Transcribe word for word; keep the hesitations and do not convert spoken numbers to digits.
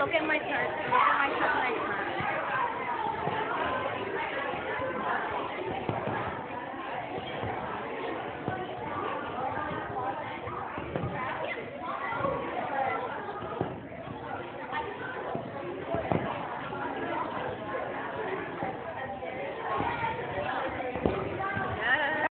look at my turn. Look at my turn when I turn.